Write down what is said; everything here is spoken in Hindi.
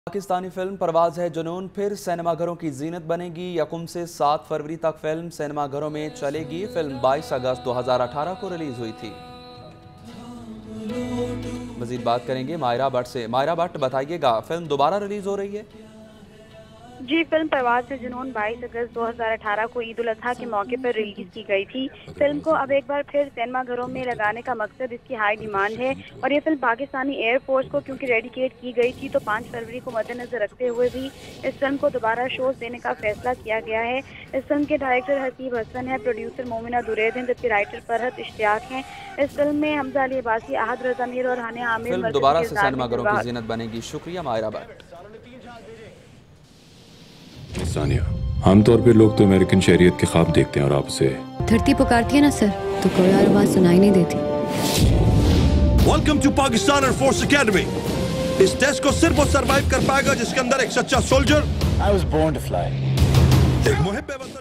पाकिस्तानी फिल्म परवाज़ है जुनून फिर सिनेमाघरों की जीनत बनेगी। यकम से 7 फरवरी तक फिल्म सिनेमाघरों में चलेगी। फिल्म 22 अगस्त 2018 को रिलीज हुई थी। मजीद बात करेंगे मायरा भट्ट से। मायरा भट्ट, बताइएगा, फिल्म दोबारा रिलीज हो रही है? जी, फिल्म परवाज़ है जुनून 22 अगस्त 2018 को ईद उल अजहा के मौके पर रिलीज की गई थी। फिल्म को अब एक बार फिर सिनेमा घरों में लगाने का मकसद इसकी हाई डिमांड है और ये फिल्म पाकिस्तानी एयरफोर्स को क्योंकि डेडिकेट की गई थी, तो 5 फरवरी को मद्देनजर रखते हुए भी इस फिल्म को दोबारा शोज देने का फैसला किया गया है। इस फिल्म के डायरेक्टर हसीब हसन है, प्रोड्यूसर मोमिना दुरैद हैं, जबकि राइटर फरहत इश्तियाक हैं। इस फिल्म में हमजा अली अब्बासी, आहद रजा मीर और हानिया आमिर फिल्म दोबारा से सिनेमाघरों की जीनत बनेगी। शुक्रिया मायरा भट्ट। सानिया, आमतौर पे लोग तो अमेरिकन शरीयत के ख्वाब देखते हैं और आप उसे धरती पुकारती है ना सर, तो कोई और आवाज सुनाई नहीं देती। Welcome to Pakistan air force academy. इस टेस्ट को सिर्फ वो सरवाइव कर पाएगा जिसके अंदर एक सच्चा soldier, I was born to fly। एक मुहिब